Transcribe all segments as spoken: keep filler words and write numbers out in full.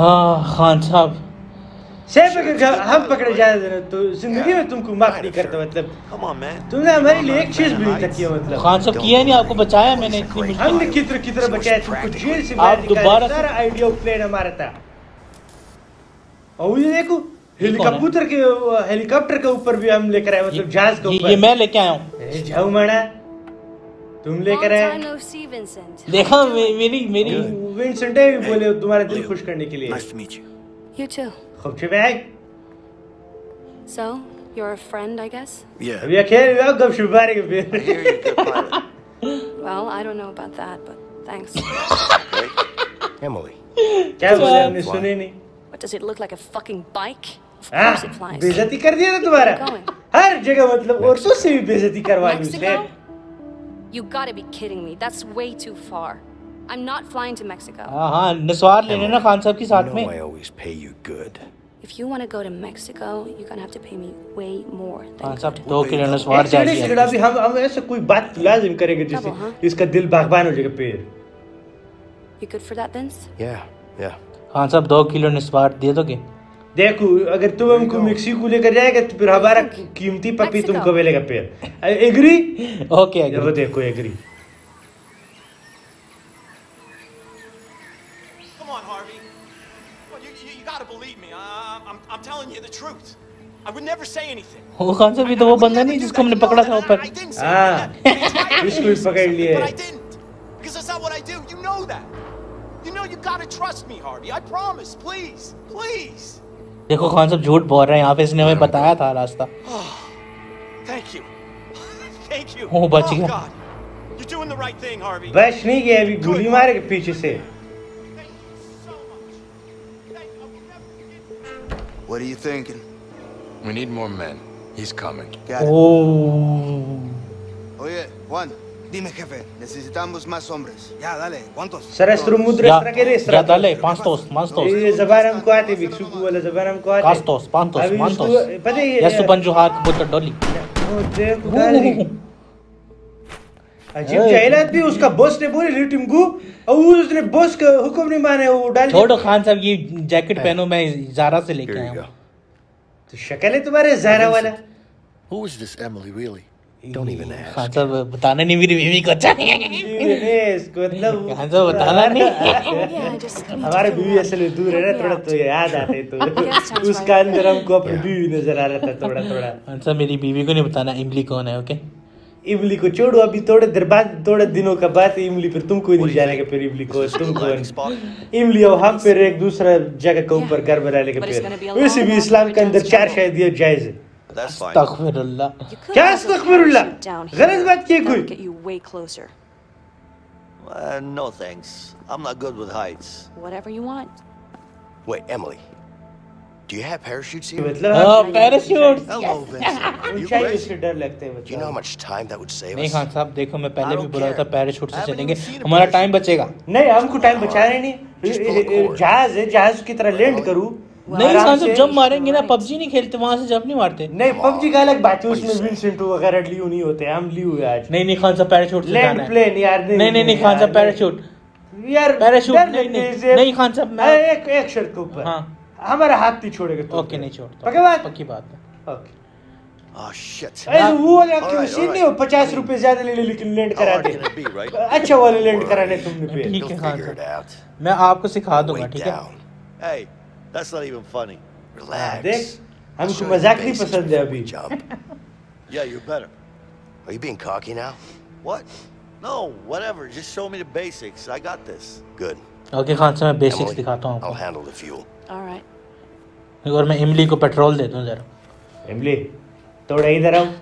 हाँ खान साहब सेफ अगर हम पकड़े जाए तो जिंदगी में तुमको माफ नहीं करता मतलब तुमने हमारे लिए एक चीज भी नहीं किया मतलब खान साहब किया नहीं आपको बचाया मैंने इतनी मुश्किल हमने कितने कितने बचाया तुमको जेल से आप दोबारा सारा आइडिया प्लान हमारा था और ये देखो हेलीकॉप्टर के हेलीकॉप्टर के ऊपर भी हम लेकर आए मतलब जहाज के ऊपर ये मैं लेके आया हूँ जाओ माना तुम लेकर आए देखा मेरी मेरी विंसेंट भी बोले तुम्हारा दिल खुश करने के लिए You too. खूब छिपाए So, you're a friend, I guess? Yeah. अभी अकेले हो गप छुपाने के फिर I hear you're a good pilot. Well, I don't know about that, but thanks. Emily. क्या बोले हमने सुने नहीं What, does it look like a fucking bike? Of हाँ course it flies. बेइज्जती कर दिया ना तुम्हारा हर जगह मतलब औरतों से भी बेइज्जती करवा ली उसने You gotta be kidding me. That's way too far. I'm not flying to Mexico. हाँ हाँ निस्वार लेने ना खान साहब की साथ में I always pay you good. If you want to go to Mexico, you're gonna have to pay me way more than Khan good. साहब दो किलो निस्वार चाहिए एक्चुअली अभी हम हम ऐसे कोई बात लाजिम करेंगे जिससे इसका दिल बागबान हो जाएगा फिर You good for that, Vince? Yeah, yeah. Khan साहब दो किलो निस्वार दे दोगे देखो अगर तुम हमको मेक्सिको लेकर जाएगा तो फिर हमारा कीमती पपी तुमको मिलेगा फिर एग्री ओके एग्री वो देखो agree I'm telling you the truth. I would never say anything. वो खान साहब ये तो वो बंदा नहीं जिसको हमने पकड़ा था ऊपर हाँ इसको भी पकड़ लिए But I didn't. Because that's not what I do. You know that. You know you gotta trust me, Harvey. I promise. Please, please. देखो खान साहब झूठ बोल रहे हैं यहाँ पे इसने हमें बताया था रास्ता Thank you. Thank you. वो बच गया God. You're doing the right thing, Harvey. बच नहीं गया अभी गोली मारेगा पीछे से What are you thinking? We need more men. He's coming. Got it. Oh. Oye, Juan, dime jefe, necesitamos más hombres. Ya, dale, ¿cuántos? सरस्त्र मुद्रा के लिए या dale, पांच पांच ये जबान हमको आते बिक्सुकु वाला जबान हमको आते पांच पांच पांच पता है ये सुपंजो हाथ बुत डोली वो देखो गाली अजीब जाहिलात भी उसका बॉस ने बोली लिटिम गु और उसने बॉस का हुक्म नहीं माने वो डाल छोड़ो खान साहब ये जैकेट पहनो मैं ज़ारा से लेके आया हूँ तो शक्ल है तुम्हारे ज़ारा वाला Who is this Emily really? Don't even ask. Khan साहब बताना नहीं मेरी बीवी को अच्छा नहीं है इसको मतलब खान साहब बताना नहीं हमारे बीवी असल में दूर है ना थोड़ा तो याद आते हैं तो उसका अंदर हमको अपनी बीवी नजर आ रहा था थोड़ा थोड़ा खान साहब मेरी बीवी को नहीं बताना इमली कौन है ओके इमली को छोड़ो अभी थोड़े देर बाद थोड़े दिनों का बाद इमली फिर तुमको नहीं जानेगा फिर इमली को तुमको इमली और हम फिर एक दूसरा जगह के ऊपर घर बना लेंगे फिर वैसे भी इस्लाम के अंदर चार शादी जायज है अस्तगफिरुल्लाह क्या अस्तगफिरुल्लाह गलत बात की कोई No thanks. I'm not good with heights. Whatever you want. Wait, Emily. Do you have parachutes here? मतलब पैराशूट Hello, Vincent. You ऊंचाई crazy? से डर लगता है Do you know how much time that would save नहीं us? Khan साहब देखो मैं पहले भी बोला था पैराशूट से चलेंगे हमारा टाइम बचेगा नहीं हमको टाइम बचाना नहीं जहाज है जहाज की तरह लैंड करूं नहीं खान साहब जब मारेंगे ना पबजी नहीं खेलते वहां से जब नहीं मारते नहीं पबजी का अलग बात है उसमें विंसेंट वगैरह लियो नहीं होते हम लियो है आज नहीं नहीं खान साहब पैराशूट से जाना लैंड है प्लेन यार नहीं नहीं नहीं खान साहब पैराशूट यार पैराशूट नहीं नहीं नहीं खान साहब मैं एक एक शर्त के ऊपर हाँ हमारा हाथ नहीं छोड़ेगा तू ओके नहीं छोड़ता पक्की बात पक्की बात है ओके Oh shit. अरे वो वाला क्यों सीन नहीं हो पचास रुपए ज्यादा ले ले लेकिन लैंड करा दे अच्छा वाले लैंड कराने तुमने पे ठीक है खान Figure it साहब out. मैं आपको सिखा दूंगा Wait ठीक है down. Hey, that's not even funny. Relax. देख I'll हमको show you मजाक the नहीं basics पसंद है before we अभी jump. Yeah, you're better. Are you being cocky now? What? No, whatever. Just show me the basics. I got this. Good. Okay Khan साहब मैं basics Emily, दिखाता हूँ I'll handle the fuel. All right. आपको और मैं इमली को पेट्रोल दे दूँ जरा इमली थोड़ा इधर आओ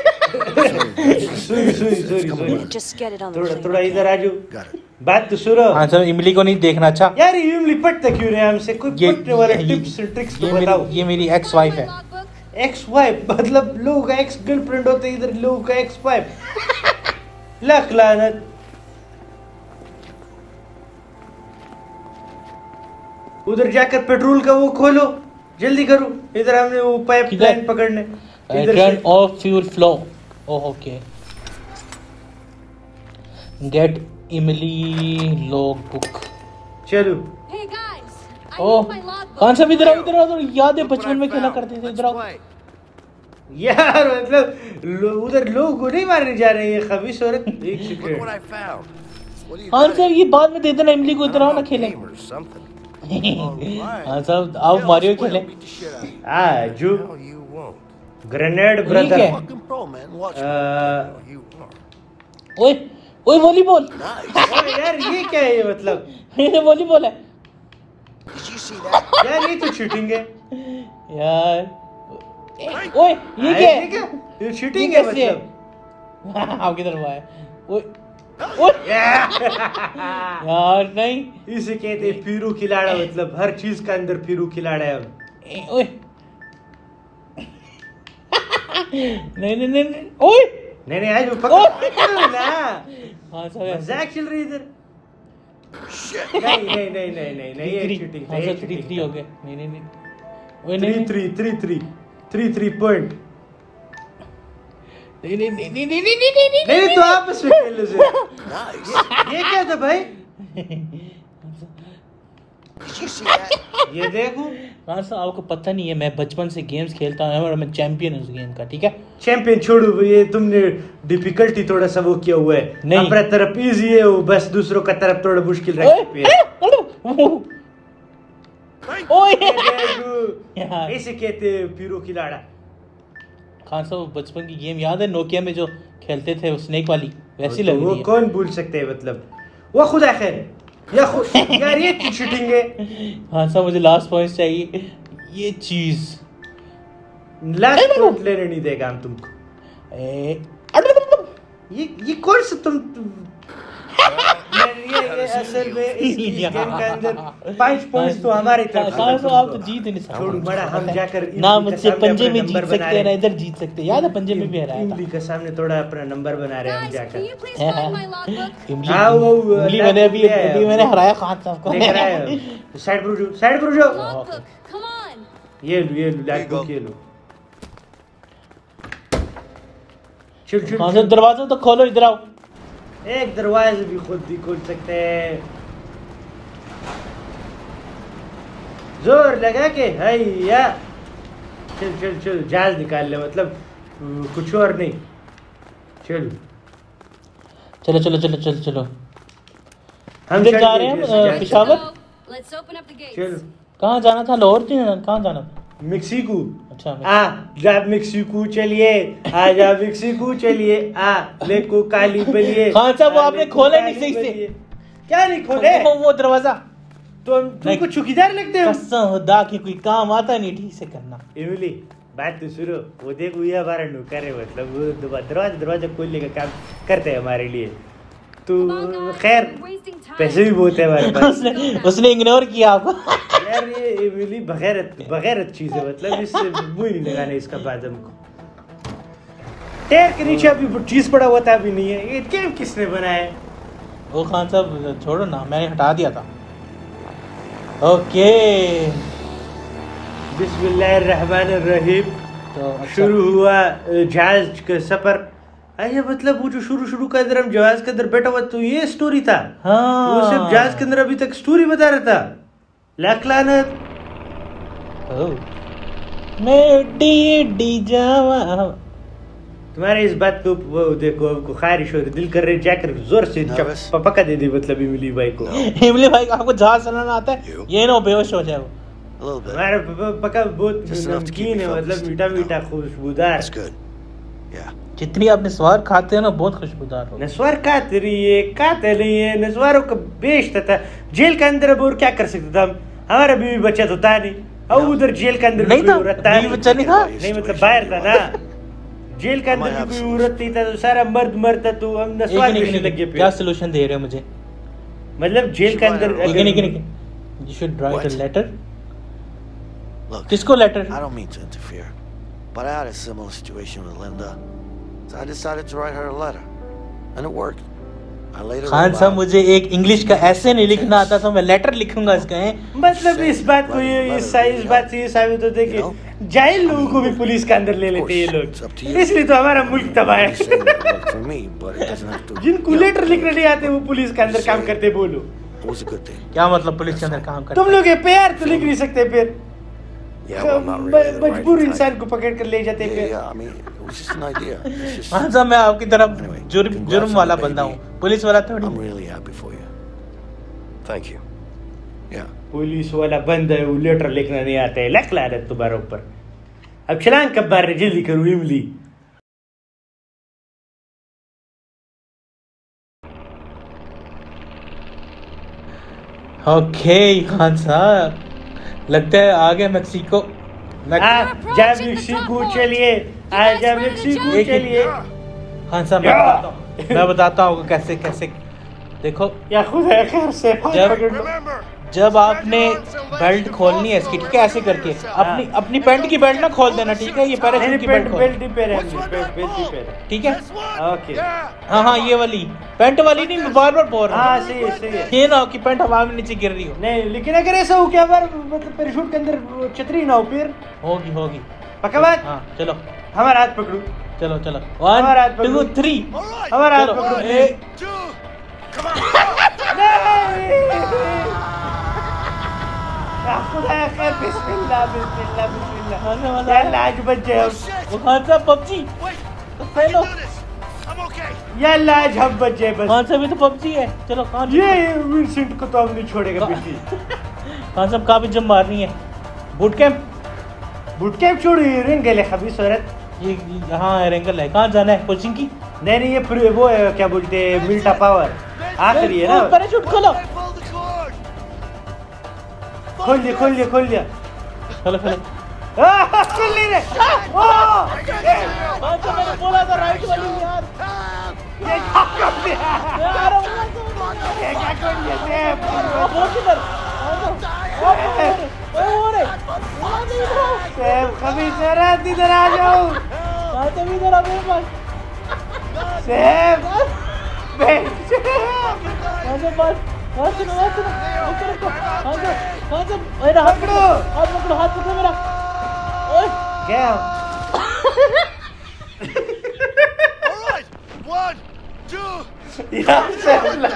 सुनी सुनी सुनी सुनी Just get it on the थोड़ा plane. थोड़ा इधर आ जाओ Got it. बात तो सुनो हाँ साहब इमली को नहीं देखना अच्छा यार ये इमली पटता क्यों नहीं हमसे कोई ये पटने वाले ये- टिप्स और ट्रिक्स तो ये बताओ मेरी ये मेरी एक्स वाइफ है एक्स वाइफ मतलब लोगों का एक्स गर्लफ्रेंड होते हैं इधर लोगों का एक्स वाइफ लख लानत उधर जाकर पेट्रोल का वो खोलो जल्दी करो इधर हमने वो पाइप लाइन पकड़ने इधर टर्न से off fuel flow oh okay get इमली लॉग बुक चलो Hey guys, ओह कौन सा इधर आओ इधर आओ याद है बचपन में खेला करते थे इधर आओ यार मतलब लो, उधर लोग को नहीं मारने जा रहे हैं ये खबीस औरत एक सेकंड कौन सा ये बाद में दे देना इमली को इधर आओ ना खेलें हाँ साहब आओ मारियो खेलें आ जो ग्रेनेड ब्रदर ओए ओए वॉलीबॉल यार ये क्या है ये मतलब ये वॉलीबॉल है यार ये तो शूटिंग है यार ओए ये क्या है क्या ये शूटिंग है मतलब आप किधर हुआ है ओए ओए यार नहीं इसे कहते हैं फिरू खिलाड़ा मतलब हर चीज का अंदर फिरू खिलाड़ा है ओए नहीं नहीं नहीं ओए नहीं नहीं आज पकड़ ना हाँ सब मजाक चल रही इधर नहीं नहीं नहीं नहीं नहीं नहीं ये शूटिंग हाँ सर थ्री थ्री हो गए नहीं नहीं नहीं ओए three three three three three three point नहीं नहीं नहीं नहीं नहीं नहीं नहीं नहीं तो आपस में खेल लो ये क्या था भाई ये देखो हाँ सर आपको पता नहीं है मैं बचपन से गेम्स खेलता हूँ और मैं चैंपियन हूँ उस गेम का ठीक है चैंपियन छोड़ो ये तुमने डिफिकल्टी थोड़ा सा वो किया हुआ है नहीं अपना तरफ इजी है वो बस दूसरों का तरफ थोड़ा मुश्किल रखते हैं ऐसे कहते हैं पीरो खिलाड़ा खान साहब बचपन की गेम याद है नोकिया में जो खेलते थे स्नेक वाली वैसी लग रही वो है कौन भूल सकते हैं मतलब वो खुदा खैर या खुद यार ये की शूटिंग है हाँ साहब मुझे लास्ट पॉइंट चाहिए ये चीज लास्ट पॉइंट लेने नहीं देगा हम तुमको ये ये कौन सा तुम ये, ये असल में इस गेम के अंदर पांच पॉइंट्स तो हमारी तरफ खान साहब आप तो जीत नहीं सकते छोड़ बड़ा हम जाकर ना मुझसे पंजे में जीत सकते हैं ना इधर जीत सकते हैं याद है पंजे में भी हराया था इमली के सामने थोड़ा अपना नंबर बना रहे हैं हम जाकर हाँ वो इमली मैंने अभी अभी मैंने हराया खान साहब को लेकर आया साइड पर जाओ साइड पर जाओ ये लो ये लो लैग बुक ये लो चल चल खान साहब दरवाजा तो खोलो इधर आओ एक दरवाजे भी खुद ही खोल सकते हैं जोर लगा के हैया चल चल चल जहाज निकाल ले मतलब कुछ और नहीं चल चलो चलो चलो चलो चलो हम जा रहे हैं पेशावर चल कहाँ जाना था लाहौर कहाँ जाना था मेक्सिको अच्छा आ जा मेक्सिको चलिए आ जा मेक्सिको चलिए आ लेको काली बलिए खान साहब वो आपने खोला नहीं सही से क्या नहीं खोले वो दरवाजा तो हम तुमको चौकीदार लगते हो कसम खुदा की कोई काम आता नहीं ठीक से करना इमली बात तो सुनो वो देखो ये हमारा नौकर है मतलब वो दरवाजा दरवाजा खोलने का काम करते हैं हमारे लिए तो खैर पैसे भी बहुत है हमारे पास उसने उसने इग्नोर किया आपको यार ये इमली बगैरत बगैरत चीज है मतलब इससे मुंह नहीं लगाना इसका बाद हमको टैर के नीचे अभी चीज पड़ा हुआ था अभी नहीं है ये गेम किसने बनाया वो खान साहब छोड़ो ना मैंने हटा दिया था ओके बिस्मिल्लाहिर्रहमानिर्रहीम तो शुरू हुआ जहाज का सफर अरे मतलब वो जो शुरू शुरू का अंदर हम जहाज के अंदर बैठा हुआ तो ये स्टोरी था हाँ वो सिर्फ जहाज के अंदर अभी तक स्टोरी बता रहा था लाख लानत मैं डी डी जावा तुम्हारे इस बात को वो देखो हमको खारिश हो रही दिल कर रहे जाकर जोर से पक्का दे दे मतलब इमली भाई को इमली भाई को आपको जहाज चलाना आता है ये ना बेहोश हो जाए वो हमारा पक्का बहुत नमकीन है मतलब मीठा मीठा खुशबूदार जितनी आपने स्वार खाते हैं ना बहुत खुशबूदार हो नस्वार खाते रही है खाते नहीं है नस्वारों को बेचता था जेल के अंदर अब और क्या कर सकते था हम हमारा बीवी बच्चा तो था नहीं अब उधर जेल के अंदर नहीं था बीवी बच्चा नहीं था नहीं मतलब बाहर था ना जेल के अंदर भी कोई औरत नहीं था तो सारा मर्द मरता तो हम नस्वार बेचने लगे क्या सलूशन दे रहे हो मुझे मतलब जेल के अंदर you should write a letter किसको letter I don't mean to interfere but I had a similar situation with Linda so I decided to write her a letter and it worked I later Khan साहब मुझे एक English का ऐसे नहीं लिखना आता तो मैं लेटर लिखूंगा इसका है मतलब इस बात को ये इस इस बात से ये साबित होता है कि जाहिल लोगों को भी पुलिस के अंदर ले लेते हैं ये लोग इसलिए तो हमारा मुल्क तबाह है जिनको लेटर लिखने नहीं आते वो पुलिस के अंदर काम करते बोलो It was a good thing. क्या मतलब पुलिस के अंदर काम करते तुम लोग ये प्यार तो लिख नहीं सकते फिर Yeah, well, not really. the right मजबूर time. इंसान को पकड़ कर ले जाते Yeah, फिर yeah, I mean, it was just an idea. It's just, हाँ साहब मैं आपकी तरफ Anyway, जुर्म congrats जुर्म on वाला the बंदा baby. हूँ पुलिस वाला थोड़ी I'm really happy for you. Thank you. Yeah. Police वाला बंदा है वो लेटर लिखना नहीं आता है लख ला रहा तुम्हारे ऊपर अब छलांग कब मार रहे जल्दी करो इमली ओके खान साहब लगता है आगे मेक्सिको हाँ जब मेक्सिको चलिए आज जब मेक्सिको एक ही- चलिए खान साहब मैं बताता हूँ मैं बताता हूँ कैसे कैसे देखो या खुदा खैर से जब पकड़ लो जब आपने बेल्ट खोलनी है इसकी ठीक है ऐसे करके अपनी अपनी पैंट की बेल्ट ना खोल देना ठीक है ये पैराशूट नहीं की बेल्ट बेल्ट खोल बेल्ट ही पहने हमने बेल्ट बेल्ट ही पहने ठीक है ओके हाँ हाँ ये वाली पैंट वाली नहीं मैं बार बार बोल रहा हाँ हूँ सही है सही है ये ना हो कि पैंट हवा में नीचे गिर रही हो नहीं लेकिन अगर ऐसा हो क्या बार मतलब पैराशूट के अंदर वो छतरी ना हो फिर होगी होगी पक्का बात हाँ चलो हमारा हाथ पकड़ो चलो चलो हमारा हाथ वन टू पकड़ो। थ्री हमारा हाथ चलो पकड़ो एक या खुदा खैर बिस्मिल्लाह बिस्मिल्लाह बिस्मिल्लाह मजा मजा या आज बच जाए वो खान साहब पबजी हेलो या आज हम बच जाए बस खान साहब ये तो पबजी है चलो खान ये विंसेंट को तो हम नहीं छोड़ेगा बिल्कुल खान साहब कहाँ पे जम मारनी है बूट कैंप बूट कैंप छोड़ो ये रिंग गले खबीस औरत ये ये- हाँ एंगल है कहाँ जाना है कोचिंग की नहीं नहीं ये फिर वो है क्या बोलते हैं मिल्टा पावर आखिरी है ना पैराशूट खोलो खोल दिया खोल दिया खोल दिया खोलो खोलो आह, खोल नहीं रहे ओह! खान साहब मैंने बोला था राइट वाली यार ये क्या कर दिया यार वो ये क्या कर दिया सेब बहुत इधर ओ रे सेब खबीस औरत इधर आ जाओ खान साहब इधर आ मेरे पास सेब बेच खान साहब बस हाथ सुनो हाथ सुनो ऊपर रखो खान साहब खान साहब मेरा हाथ पकड़ो। हाथ पकड़ो हाथ पकड़ो मेरा ओए गया All right, one, two. यहाँ से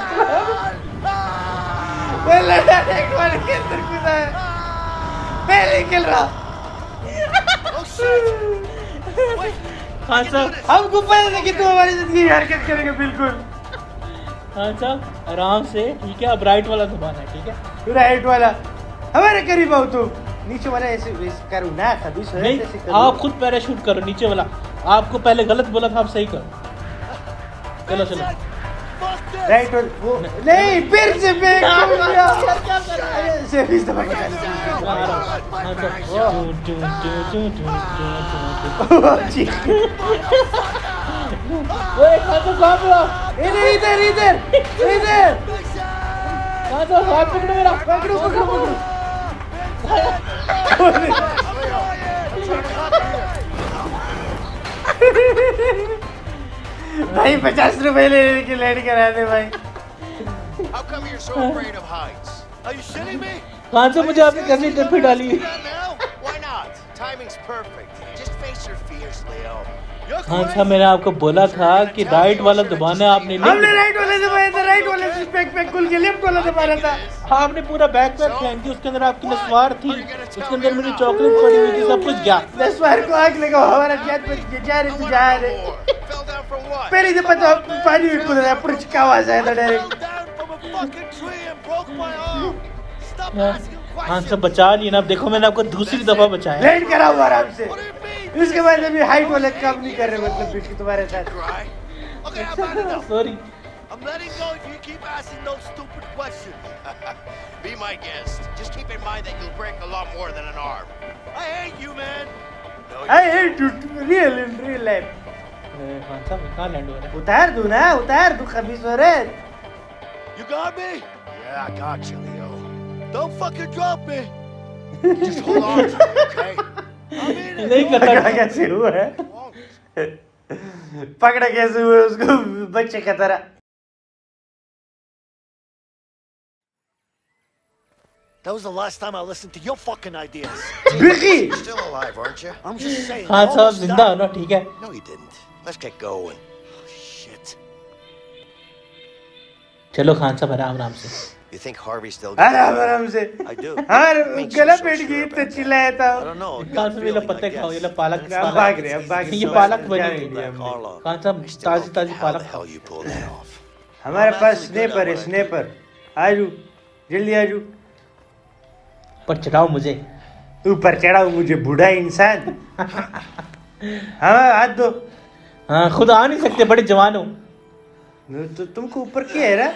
मैं लड़ा एक बार के अंदर कूदा है मैं नहीं खेल रहा खान साहब हमको पता था कि तू हमारी जिंदगी हरकत करेगा बिल्कुल खान साहब आराम से ठीक है अब राइट वाला दबाना है ठीक है राइट वाला हमारे करीब आओ तुम नीचे वाला ऐसे वैसे करो ना खबीस औरत नहीं ऐसे करो आप खुद पैराशूट करो नीचे वाला आपको पहले गलत बोला था आप सही करो चलो चलो राइट वाला वो नहीं फिर से फेंक दिया से बीस दफा बता ओए खान साहब कहाँ पे हो इधर इधर इधर इधर खान साहब हाथ पकड़ो मेरा पकड़ो पकड़ो पकड़ो भाई पचास रुपए लेने की लेट करा दे भाई How come you're so afraid of heights? Are you shitting me? Khan साहब मुझे आपने कैसे टप्पी डाली Do that now? Why not? Timing's perfect. Just face your fears, Leo. You're Khan crazy. साहब मैंने आपको बोला था कि राइट वाला दबाना आपने हमने नहीं राइट वाले दबाया था राइट वाले से बैक पैक खुल के लेफ्ट वाला दबा रहा था आपने पूरा बैग पैक फेंक दिया उसके अंदर आपकी नस्वार थी उसके अंदर मेरी चॉकलेट पड़ी हुई थी सब कुछ गया दस बार को आग लगा हमारा जात पे जा रहे तू जा रहे Fell down from what? पहले से पता पानी में कूद रहा है पुरच का आवाज आया था direct Fell down from a fucking tree and broke my arm. Stop asking Khan questions. साहब बचा लिए ना अब देखो मैंने आपको दूसरी दफा बचाया लेट करा हुआ आराम से What do you mean? इसके बाद अभी हाइट वाले काम नहीं कर रहे मतलब बीच तुम्हारे साथ Cry? Okay, I've had enough. Sorry I'm letting go if you keep asking those stupid questions. Be my guest. Just keep in mind that you'll break a lot more than an arm. I hate you, man. No, you I hate you real in real life Khan साहब कहाँ land हो रहा है उतार दूं ना उतार दूं खबीस औरत You got me? Yeah, I got you, Leo. Don't fucking drop me. Just hold on to me, okay? I'm in it. नहीं पकड़ा करता कैसे हुआ है Longest. पकड़ा कैसे हुआ उसको बच्चे का तरह That was the last time I listened to your fucking ideas. बिकी You're still alive, aren't you? I'm just saying. Khan साहब almost जिंदा हो died. ना ठीक है No, you didn't. Let's get going. Shit. चलो खान साहब आराम आराम से You think Harvey still आराम आराम से I do. हमारे Makes गला you so पेट sure गई about तो that. चिल्लाया था I don't know. कहाँ gut से ये लोग feeling, पत्ते I खाओ, ये guess. लोग पालक अब भाग रहे अब भाग ये रहे पालक क्या बनी ले हुई लिया है। हमने? Carlo. कहाँ से I still ताजी don't ताजी get how the पालक खाओ। hell you pulled that off. हमारे I'm पास actually good स्नेपर at है what I do. स्नेपर आजू जल्दी आजू पर चढ़ाओ मुझे। ऊपर चढ़ाओ मुझे बूढ़ा इंसान हाँ हाथ दो हाँ खुद आ नहीं सकते, बड़े जवान हो। तो तुमको ऊपर क्या है ना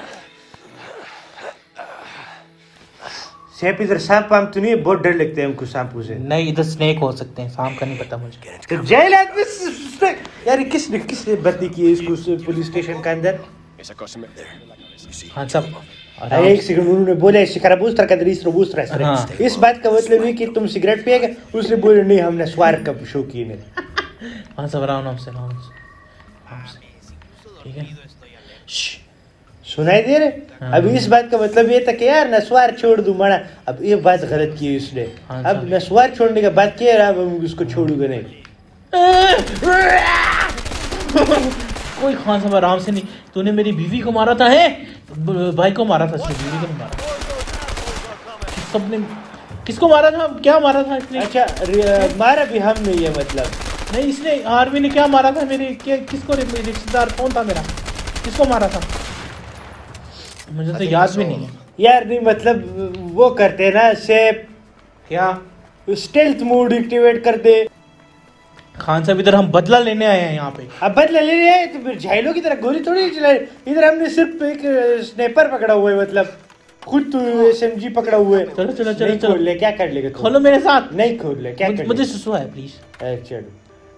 सैप इधर सांप पाम तो नहीं है, बहुत डर लगता है हमको सांपों से। नहीं इधर स्नेक हो सकते हैं, सांप का नहीं पता मुझे। तो जेल आदमी स्नेक यार किसने किसने भर्ती की है इसको पुलिस स्टेशन के अंदर? हाँ सब अरे एक सेकंड उन्होंने बोला शिकारा बूस्टर का दरीस रोबूस्टर है हाँ। इस बात का मतलब है कि तुम सिगरेट पिएगा, उसने बोले नहीं हमने स्वार का शौकीन है। हाँ सब आराम आराम से आराम से आराम से, ठीक है। श्श, सुनाई दे रहे अब इस बात का मतलब ये था कि यार नस्वार छोड़ दूं मना, अब ये बात गलत की है उसने। हाँ, अब नस्वार छोड़ने का बात किया अब हम उसको छोड़ूंगा नहीं। कोई खान साहब आराम से नहीं, तूने मेरी बीवी को मारा था है, भाई को मारा था, इसने बीवी को नहीं मारा। सबने किसको मारा था, क्या मारा था इसने? अच्छा रि- मारा भी हम नहीं है मतलब नहीं इसने आर्मी ने क्या मारा था मेरे, क्या किसको, रिश्तेदार कौन था मेरा, किसको मारा था मुझे तो याद भी नहीं है यार। नहीं मतलब वो करते हैं ना सेप क्या, स्टेल्थ मोड एक्टिवेट कर दे। खान साहब इधर हम बदला लेने आए हैं यहाँ पे। अब बदला ले रहे हैं तो फिर झाइलों की तरह गोली थोड़ी चला, इधर हमने सिर्फ एक स्नाइपर पकड़ा हुआ है, मतलब खुद तो एसएमजी पकड़ा हुआ है। चलो चलो चलो नहीं चलो खोल ले, क्या कर लेगा तू? खोलो मेरे साथ, नहीं खोल ले, क्या कर मुझे लेगा? सुसु है प्लीज। चलो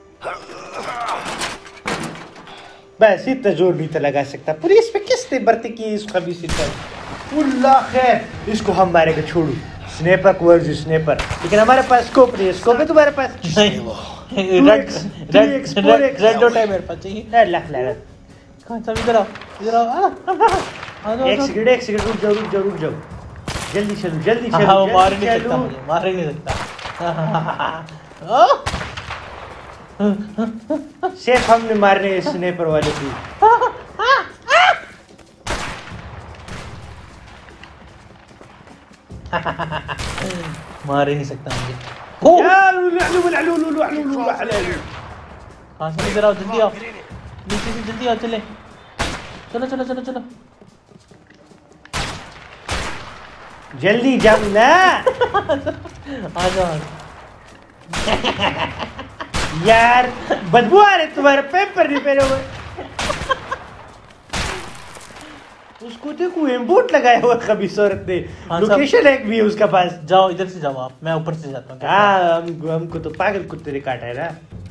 बस इतना जोर नहीं था लगा सकता। पुलिस पे किसने भर्ती की इस खबीसी पर? उल्ला खैर इसको हम मारेंगे, छोड़ू स्नेपर को वर्ज स्नेपर, लेकिन हमारे पास स्कोप नहीं है। स्कोप है तुम्हारे पास? Red red red red dot है मेरे पास, चाहिए लाख लाख। खान साहब इधर आओ, इधर आओ, आ, आ, आ, एक सेकंड एक सेकंड रुक जाओ रुक जाओ रुक जाओ, जल्दी चलो जल्दी चलो। हाँ, वो मार ही जल्दी नहीं सकता चलो। मुझे, मार ही नहीं सकता। सिर्फ हमने मारने स्नाइपर वाले को। मार ही नहीं सकता मुझे। कहाँ से इधर आओ, जल्दी आओ, नीचे से जल्दी आओ, चले चलो चलो चलो चलो जल्दी जाओ ना। आ जाओ। यार बदबू आ रही तुम्हारे पेपर नहीं पहने हुए। उसको देखो एम्बूट लगाया हुआ कभी औरत ने, हाँ, लोकेशन एक भी है उसका पास। जाओ इधर से जाओ आप, मैं ऊपर से जाता हूँ। हाँ हम, हमको तो पागल कुत्ते ने काटा है ना।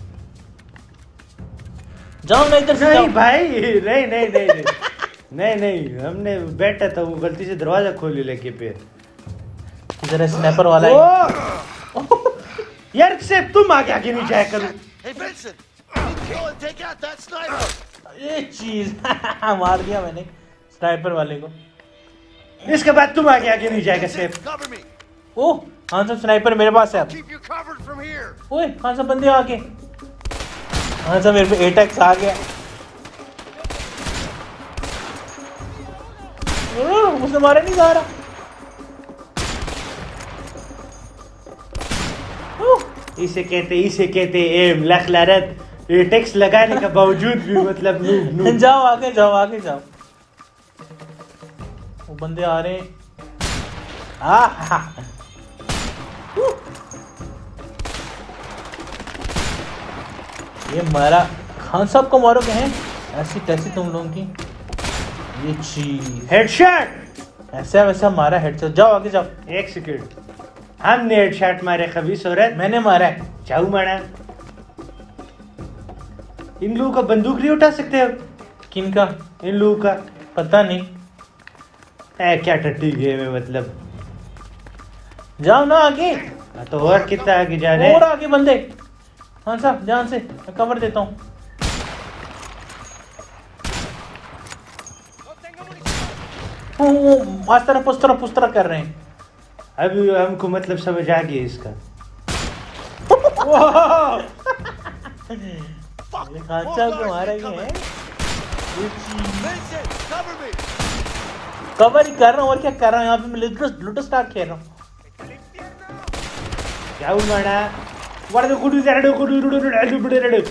जाओ ना इधर से जाओ। नहीं भाई नहीं नहीं नहीं नहीं नहीं नहीं हमने बैठा था वो गलती से दरवाजा खोल लेके पे। इधर स्नाइपर वाला है। ओ! यार से तुम आगे आगे नहीं जाया करो। Hey, Vincent! Go and take out that sniper! ये चीज मार दिया मैंने स्नाइपर वाले को। इसके बाद तुम आगे आगे नहीं जाएगा सेफ। Cover me! ओह हाँ सब स्नाइपर मेरे पास है अब। Keep you covered from here! ओए हाँ सब बंदे आगे, हाँ सब मेरे पे एटैक्स आ गया। ओह, उसने मारा नहीं जा रहा। इसे कहते इसे कहते एम लखलरत, टैक्स लगाने का बावजूद भी मतलब नूब नूब। जाओ आगे जाओ आगे जाओ, वो बंदे आ रहे हैं। आ, ये मारा। खान साहब को मारोगे हैं ऐसी तैसी तुम लोगों की ये चीज। हेडशॉट ऐसा वैसा मारा हेडशॉट। जाओ आगे जाओ। एक सेकंड हमने हेडशॉट मारे खबीस औरत। मैंने मारा है। जाऊ मारा। इन लोगों का बंदूक नहीं उठा सकते अब? किन का? इन लोगों का पता नहीं। ए, क्या टट्टी गेम है मतलब। जाओ ना आगे। तो और कितना आगे जा रहे और हैं? आगे बंदे। हाँ साहब ध्यान से, मैं कवर देता हूँ। इस तरफ उस तरफ उस तरफ कर रहे हैं। अभी हमको मतलब समझ आ गया इसका। खान साहब को मारेंगे हैं। Vincent, cover me! कवर ही कर रहा हूँ और क्या कर रहा हूँ यहाँ पे मैं लूटो लूटो स्टार खेल रहा हूँ क्या माना वाले कुडू जरडो कुडू रुडो रुडो रुडो रुडो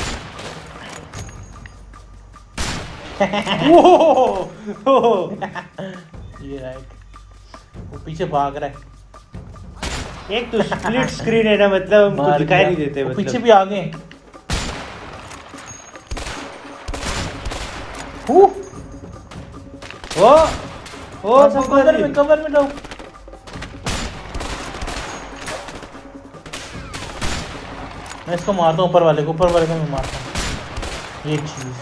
ओह ये राइट वो पीछे भाग रहा है एक तो स्प्लिट स्क्रीन है ना मतलब हमको दिखाई नहीं देते मतलब पीछे भी आ गए ओ ओ कवर में कवर में लो मैं इसको मारता हूँ ऊपर वाले को ऊपर वाले को मैं मारता हूँ ये चीज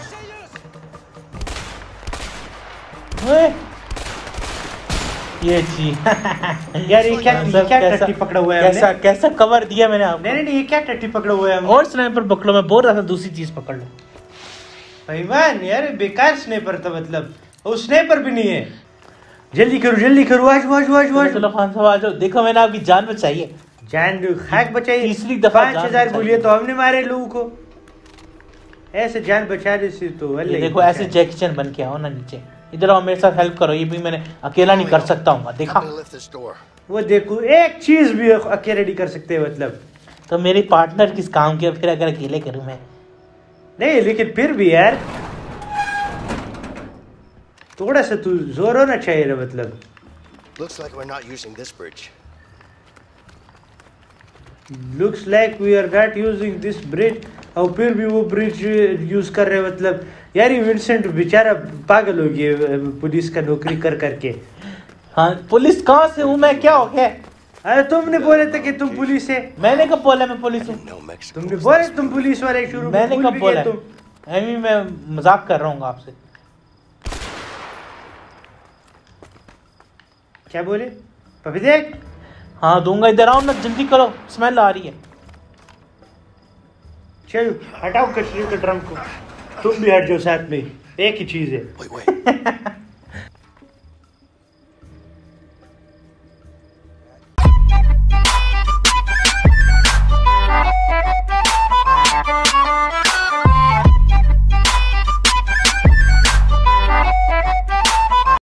ये चीज यार ये क्या क्या टट्टी पकड़ा हुआ है कैसा कैसा कवर दिया मैंने आपको नहीं नहीं ये क्या टट्टी पकड़ा हुआ है और स्नाइपर पकड़ो मैं बोल रहा था दूसरी चीज पकड़ लो भाईवान यार बेकार स्नाइपर था मतलब वो स्नाइपर भी नहीं है जल्दी करो जल्दी करो आज आज आज आज चलो खान साहब आ जाओ देखो मैंने आपकी जान बचाई है जान खाक बचाई तीसरी दफा पाँच हजार बोलिए तो हमने मारे लोगों को ऐसे जान बचा रही थी तो ये देखो ऐसे जैकी चैन बन के आओ ना नीचे इधर आओ मेरे साथ हेल्प करो ये भी मैंने अकेला नहीं कर सकता हूँ देखा वो देखो एक चीज भी अकेले नहीं कर सकते मतलब तो मेरे पार्टनर किस काम के फिर अगर अकेले करूँ मैं नहीं लेकिन फिर भी यार थोड़ा सा तू जोर होना चाहिए ना मतलब Looks like we're not using this bridge. Looks like we are not using this bridge. और फिर भी वो ब्रिज यूज कर रहे मतलब यार ये विंसेंट बेचारा पागल हो गया पुलिस का नौकरी कर करके हाँ पुलिस कहाँ से हूँ मैं क्या हो गया अरे तुमने बोले थे कि तुम पुलिस है मैंने कब बोला मैं पुलिस हूँ तुमने बोले तुम पुलिस वाले शुरू मैंने कब बोला तुम एमी मैं मजाक कर रहा हूँ आपसे क्या बोले पपी देख हाँ दूंगा इधर आओ ना जल्दी करो स्मेल आ रही है चल हटाओ कचरे के ड्रम को तुम भी हट जाओ साथ में एक ही चीज है